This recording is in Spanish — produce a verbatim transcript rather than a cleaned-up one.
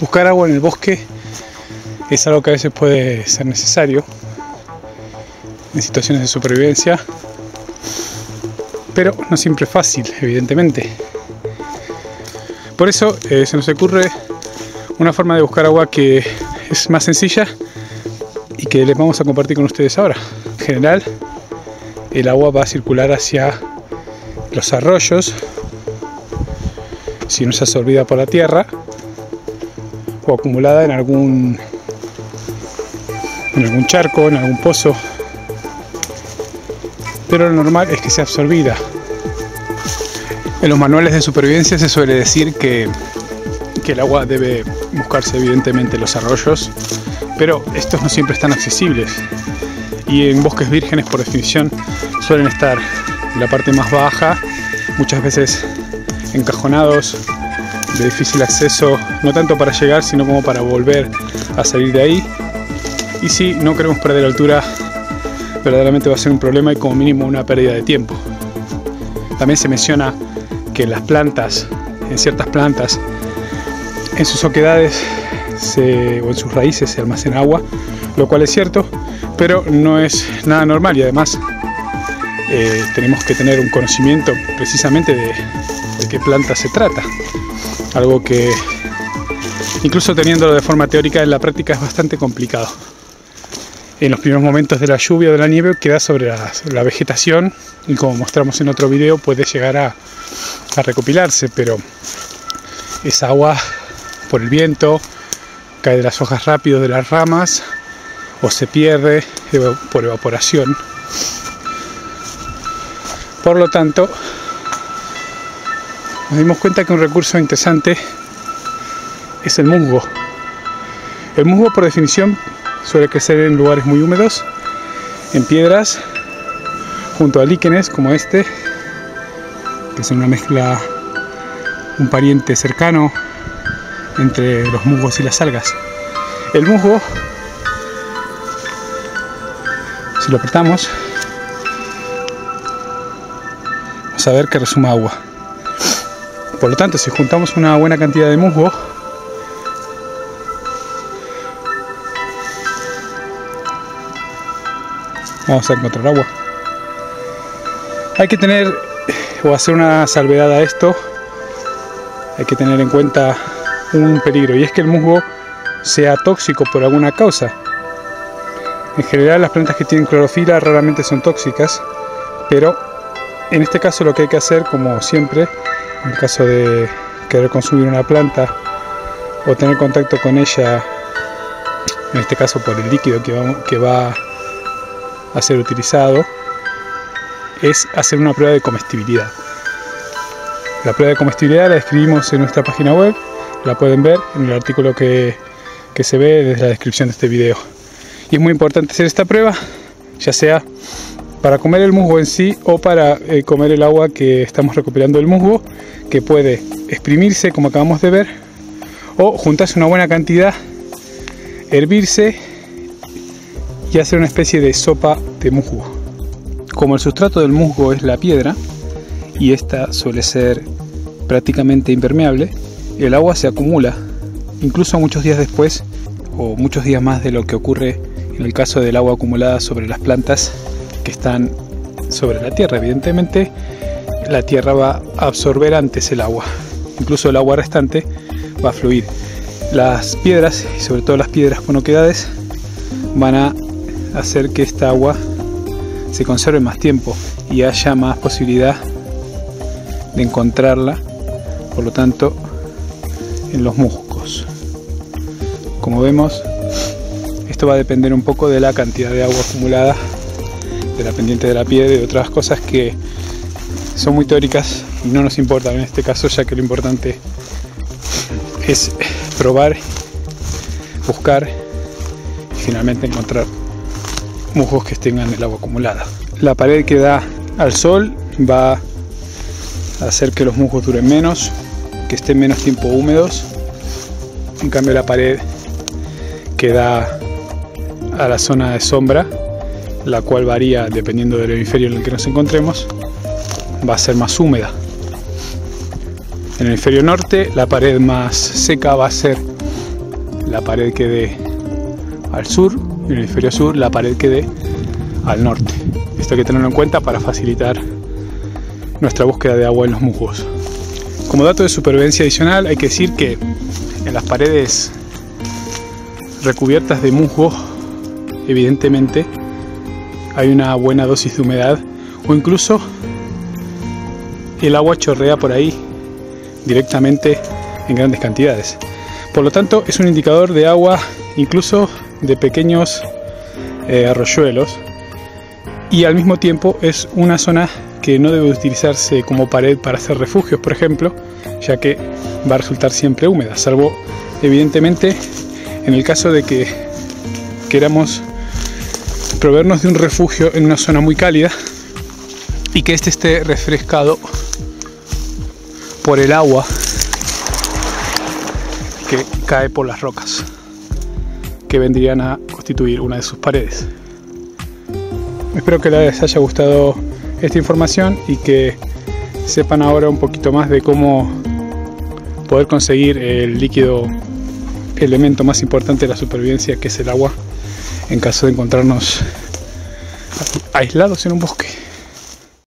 Buscar agua en el bosque es algo que a veces puede ser necesario en situaciones de supervivencia, pero no siempre es fácil, evidentemente. Por eso eh, se nos ocurre una forma de buscar agua que es más sencilla y que les vamos a compartir con ustedes ahora. En general, el agua va a circular hacia los arroyos si no es absorbida por la tierra o acumulada en algún en algún charco, en algún pozo, pero lo normal es que sea absorbida. En los manuales de supervivencia se suele decir que, que el agua debe buscarse evidentemente en los arroyos, pero estos no siempre están accesibles, y en bosques vírgenes por definición suelen estar en la parte más baja, muchas veces encajonados, de difícil acceso, no tanto para llegar sino como para volver a salir de ahí. Y si no queremos perder altura, verdaderamente va a ser un problema y como mínimo una pérdida de tiempo. También se menciona que en las plantas, en ciertas plantas, en sus oquedades se, o en sus raíces se almacena agua, lo cual es cierto, pero no es nada normal, y además eh, tenemos que tener un conocimiento precisamente de, de qué planta se trata. Algo que incluso teniéndolo de forma teórica, en la práctica es bastante complicado. En los primeros momentos de la lluvia o de la nieve queda sobre la, la vegetación, y como mostramos en otro video puede llegar a, a recopilarse, pero esa agua por el viento cae de las hojas rápido de las ramas o se pierde por evaporación. Por lo tanto, nos dimos cuenta que un recurso interesante es el musgo. El musgo, por definición, suele crecer en lugares muy húmedos, en piedras, junto a líquenes como este, que es una mezcla, un pariente cercano entre los musgos y las algas. El musgo, si lo apretamos, vamos a ver que resuma agua. Por lo tanto, si juntamos una buena cantidad de musgo, vamos a encontrar agua. Hay que tener o hacer una salvedad a esto. Hay que tener en cuenta un peligro, y es que el musgo sea tóxico por alguna causa. En general, las plantas que tienen clorofila raramente son tóxicas, pero en este caso lo que hay que hacer, como siempre, en el caso de querer consumir una planta o tener contacto con ella, en este caso por el líquido que va, que va a ser utilizado, es hacer una prueba de comestibilidad. La prueba de comestibilidad la describimos en nuestra página web, la pueden ver en el artículo que, que se ve desde la descripción de este video. Y es muy importante hacer esta prueba, ya sea para comer el musgo en sí o para eh, comer el agua que estamos recuperando del musgo, que puede exprimirse como acabamos de ver, o juntarse una buena cantidad, hervirse y hacer una especie de sopa de musgo. Como el sustrato del musgo es la piedra, y esta suele ser prácticamente impermeable, el agua se acumula, incluso muchos días después, o muchos días más de lo que ocurre en el caso del agua acumulada sobre las plantas que están sobre la tierra. Evidentemente, la tierra va a absorber antes el agua, incluso el agua restante va a fluir. Las piedras, y sobre todo las piedras con oquedades, van a hacer que esta agua se conserve más tiempo y haya más posibilidad de encontrarla, por lo tanto, en los musgos. Como vemos, esto va a depender un poco de la cantidad de agua acumulada, de la pendiente de la piedra y de otras cosas que son muy teóricas y no nos importan en este caso, ya que lo importante es probar, buscar y finalmente encontrar musgos que tengan el agua acumulada. La pared que da al sol va a hacer que los musgos duren menos, que estén menos tiempo húmedos. En cambio, la pared que da a la zona de sombra, la cual varía dependiendo del hemisferio en el que nos encontremos, va a ser más húmeda. En el hemisferio norte, la pared más seca va a ser la pared quede al sur y en el hemisferio sur la pared quede al norte. Esto hay que tenerlo en cuenta para facilitar nuestra búsqueda de agua en los musgos. Como dato de supervivencia adicional, hay que decir que en las paredes recubiertas de musgo, evidentemente hay una buena dosis de humedad, o incluso el agua chorrea por ahí directamente en grandes cantidades. Por lo tanto, es un indicador de agua, incluso de pequeños eh, arroyuelos, y al mismo tiempo es una zona que no debe utilizarse como pared para hacer refugios, por ejemplo, ya que va a resultar siempre húmeda, salvo evidentemente en el caso de que queramos proveernos de un refugio en una zona muy cálida y que éste esté refrescado por el agua que cae por las rocas que vendrían a constituir una de sus paredes. Espero que les haya gustado esta información y que sepan ahora un poquito más de cómo poder conseguir el líquido elemento más importante de la supervivencia, que es el agua, en caso de encontrarnos aislados en un bosque.